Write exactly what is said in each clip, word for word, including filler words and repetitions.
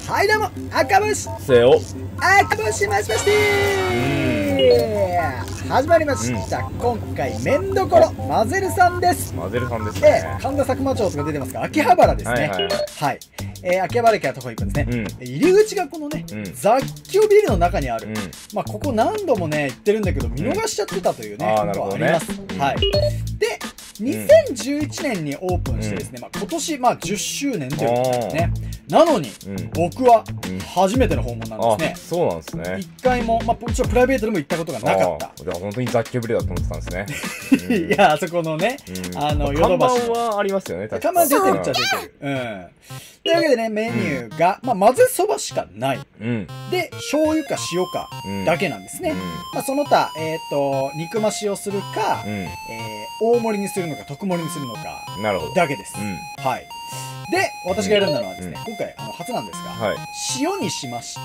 はいどうも、赤星せよ。 赤星マシマシでーす。始まりました、うん、今回麺どころマゼルさんです。 マゼルさんですね。 神田佐久間町とか出てますが、秋葉原ですね。はい、はいはい、えー、秋葉原駅から徒歩いくんですね、うん、入り口がこのね、うん、雑居ビルの中にある、うん、まあここ何度もね行ってるんだけど見逃しちゃってたというね、うん、ことはあります。はい。でにせんじゅういちねんにオープンしてですね、うん、まあ今年まあじゅっしゅうねんということですね。なのに、うん、僕は初めての訪問なんですね。 そうなんですね。 一回も、まあもちろんプライベートでも行ったことがなかった。 じゃあ本当に雑居ビルだと思ってたんですね。 いや、あそこのね、うん、あの、ヨドバシ。 看板はありますよね、 確かに。看板出てるっちゃ出てる。うん。というわけでね、メニューが、まあ混ぜそばしかない。うん、で、醤油か塩かだけなんですね。うん、まあその他、えっと、肉増しをするか、うん、えー、大盛りにするのか、特盛りにするのか、 なるほど。 だけです。うん、はい。で、私が選んだのはですね、うん、今回あの初なんですが、はい、塩にしまして、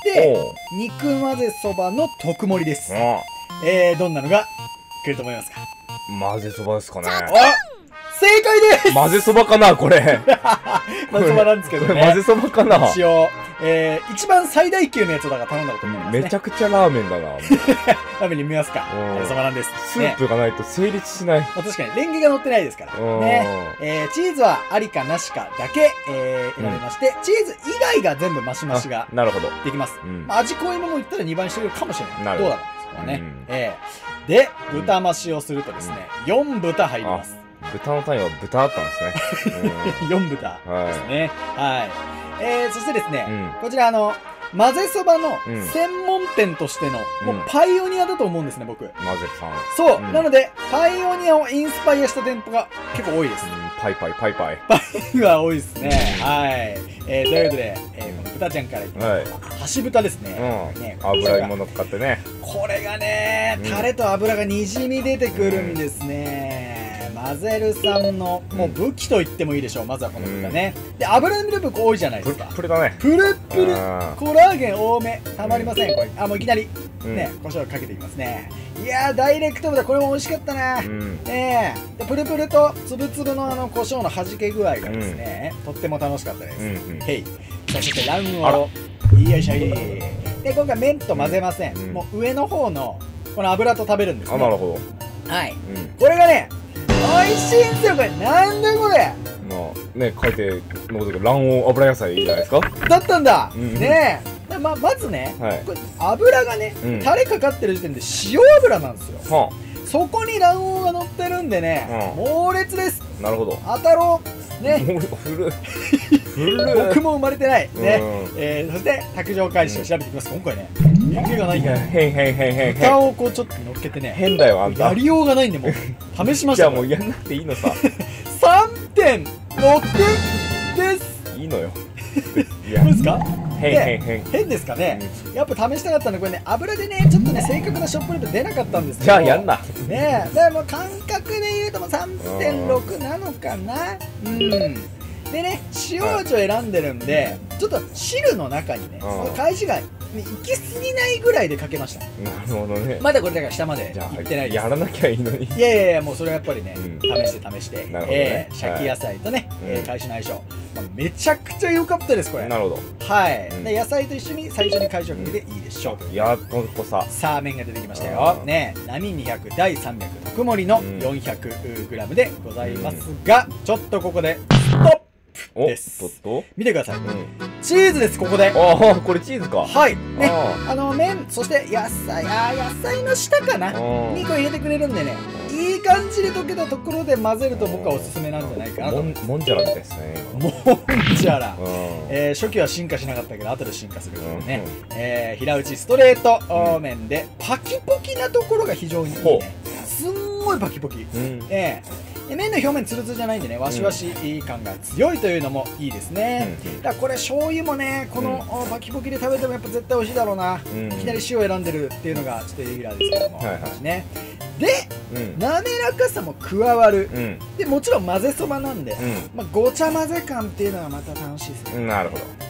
肉混ぜそばの特盛りです。えー、どんなのが来ると思いますか？ 混ぜそばですかね。 正解です。 混ぜそばかなこれ。 混ぜそばなんですけどね。 混ぜそばかな一応、えー、一番最大級のやつだから頼んだと思いますね。 めちゃくちゃラーメンだな。 ラーメンに見ますか。混ぜそばなんです。 スープがないと成立しない。 まあ、確かにレンゲが乗ってないですから。ね。えー、チーズはありかなしかだけ、えー、選びまして、うん、チーズ以外が全部マシマシがなるほどできます。うん、まあ、味濃いもの言ったらにばんにしてくれるかもしれない。 なるほど。 どうだろうそこはね。うん、えー、で、豚増しをするとですね、よん豚入ります。 豚の単位は豚だったんですね。よん豚ですね。はい。えー、そしてですね、うん、こちらあの、混ぜそばの専門店としての、うん、もうパイオニアだと思うんですね、僕。 混ぜさん。 そう、うん、なので、パイオニアをインスパイアした店舗が結構多いです。うん、 パイパイ、パイパイ。 パイが多いですね。はい。えー、ということで、えー、この豚ちゃんからいきます。はい、箸豚ですね。 うん、ね油芋のっかってね。 これがね、タレと油がにじみ出てくるんですね。マゼルさんのもう武器と言ってもいいでしょう。まずはこの豚ね。で、油の部分多いじゃないですか。 プルプルだね。 プルプル。コラーゲン多め。たまりません、これ。あ、もういきなり。ね、胡椒かけていきますね。いやー、ダイレクトだ。これも美味しかったな。ねえ。プルプルとつぶつぶのあの胡椒の弾け具合がですね、とっても楽しかったです。へい。そして卵黄。よいしょい。で、今回麺と混ぜません。もう上の方のこの油と食べるんですね。 あ、なるほど。はい。これがね、美味しいんですよ、これ。なんだこれ。 まあ、ね、書いて、残る卵黄、油野菜じゃないですか。 だったんだ。ねえ。ま、まずね、これ油がね、タレかかってる時点で塩油なんですよ。そこに卵黄が乗ってるんでね、猛烈です。 なるほど。 当たろう。ね。 古僕も生まれてない。ね。えー、そして、卓上返しを調べていきます。今回ね、人気がないんだよ。 変変変変変。 豚をこうちょっと乗っけてね。 変だよ、あんた。 やりようがないんで、もう、試しました。じゃあもうやんなくていいのさ。 さんてんろく です。 いいのよ。 どうですか？ 変変変。 変ですかね。やっぱ試したかったので、これね、油でね、ちょっとね、正確なショップレート出なかったんですけど。 じゃあやんな。 ねえ、だからもう感覚で言うともう さんてんろく なのかな。うん。でね、塩味を選んでるんで、ちょっと汁の中にね、返しが行き過ぎないぐらいでかけました。 なるほどね。 まだこれだから下まで行ってないです。 やらなきゃいいのに。 いやいやいや、もうそれはやっぱりね、試して試して、えシャキ野菜とね、返しの相性。めちゃくちゃ良かったです、これ。 なるほど。 はい。で、野菜と一緒に最初に返しをかけていいでしょう。 やっとこさ。 さあ、麺が出てきましたよ。ね、並にひゃく、だいさんびゃく、特盛りの よんひゃくグラム でございますが、ちょっとここで、ストップです。見てください。チーズです、ここで。 ああ、これチーズか。 はい。ね。あの、麺、そして野菜、ああ、野菜の下かな。にこ入れてくれるんでね。いい感じで溶けたところで混ぜると僕はおすすめなんじゃないかなと。 もんじゃらみたいですね。 もんじゃら。え初期は進化しなかったけど、後で進化するからね。え平打ちストレート麺で、パキポキなところが非常にいいね。すんごいパキポキ。ええ。麺の表面ツルツルじゃないんでね、わしわし感が強いというのもいいですね。だからこれ醤油もね、このパキポキで食べてもやっぱ絶対美味しいだろうな。いきなり塩選んでるっていうのがちょっとイレギュラーですけども。ね。で、滑らかさも加わる。で、もちろん混ぜそばなんで、まあごちゃ混ぜ感っていうのはまた楽しいですね。 なるほど。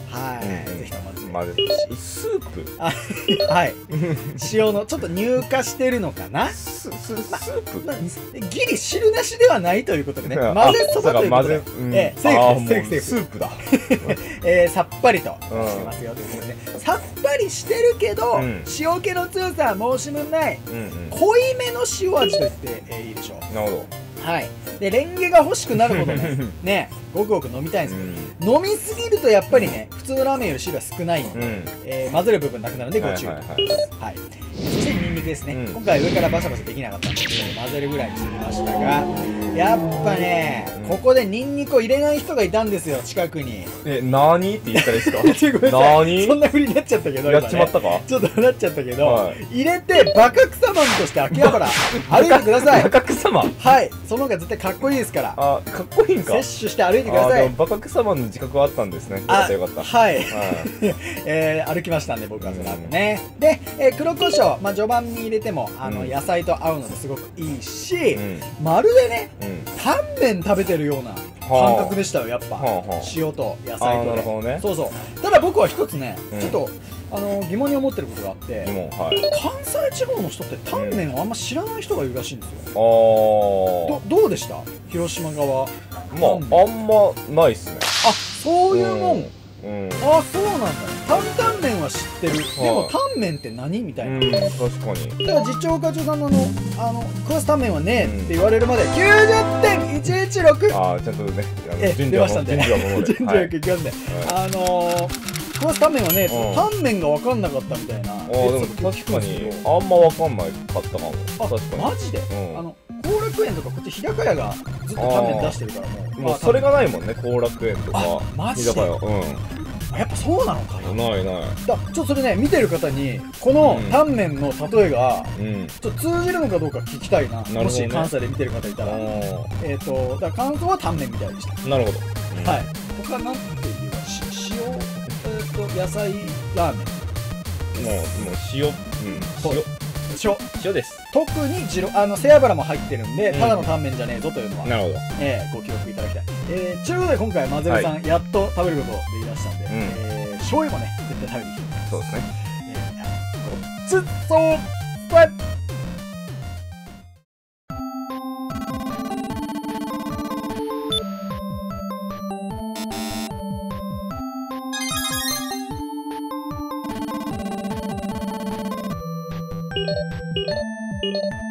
はい、 うんうんぜひとも混ぜて混ぜてスープあはい塩のちょっと乳化してるのかな。 スススープまあギリ汁なしではないということでね、 あ混ぜそばということで、 そうか混ぜうんええセーフですセーフセーフスープだえーさっぱりとしてますよということでね、さっぱりしてるけど、 うん塩気の強さは申し分ない、 うんうん濃いめの塩味と言って、えーいいでしょう。 なるほはい、でレンゲが欲しくなるほどねねごくごく飲みたいんどですけうんど、飲みすぎるとやっぱりね普通のラーメンより汁は少ないので、 うんえー混ぜる部分なくなるのでご注意はいはいはいはい、そしてニンニクですね、 うん今回上からバシャバシャできなかったので混ぜるぐらいにしてみましたが、やっぱね、 うんここでニンニクを入れない人がいたんですよ近くに。 え何って言ったらいいですかごめんなさい何そんな風になっちゃったけどやっちまった今ねかちょっとなっちゃったけど、 は入れてバカ草マンとして秋葉原歩いてくださいバカ草マンはいその方が絶対かっこいいですから、 あかっこいいんか摂取して歩いてください。 あでもバカ草マンの自覚はあったんですねよかったよかったはい、 はいえー歩きましたんで僕はその後ね、で、えー黒胡椒、まあ、序盤に入れてもあの、 うん野菜と合うのですごくいいし、 うんまるでねうんタンメン食べてるような感覚でしたよやっぱ、 はあはあ塩と野あ菜とーなるほどねそうそうただ僕は一つね、 うんちょっとあの疑問に思ってることがあって、 疑問はい関西地方の人ってタンメンをあんま知らない人がいるらしいんですよ、 あどどうでした広島側。 ーまああんまないっすねあそういうもん、 うんうんあそうなんだ。担々麺は知ってる、でもタンメンって何みたいな、 うん確かにだから次長課長さんのあの「あのクラスタンメンはね」 うんって言われるまできゅうじゅってんいちいちろくああちゃんとねあのえ順序は出ましたんで順序は守順序るはいよくいきますね、 はいあのークラスタンメンはねうんタンメンが分かんなかったみたいなあーでもエピソード確かに聞くんですけどあんまわかんないかったかもあ確かにマジで、 うんあの後楽園とかこっち日高屋がずっとタンメン出してるからもうもうそれがないもんね後楽園とかあマジで日高屋うあやっぱそうなのかな。 んないないだちょっとそれね見てる方にこのうんタンメンの例えがうんちょっと通じるのかどうか聞きたいな、 なるほどねもし関西で見てる方いたら、 あえっ、とだから感想はタンメンみたいでした、 ーなるほどはい他なんていうかし塩、えー、と野菜ラーメンもうもう塩うんそう塩塩塩です特にジロあの背脂も入ってるんで、 うんただのタンメンじゃねえぞというのは、 なるほどえーご記憶いただきたい、えー、ということで今回マゼルさん、やっと食べることできましたんで、 うんえー醤油もね絶対食べに来てください。 そうですねえーごちそうさま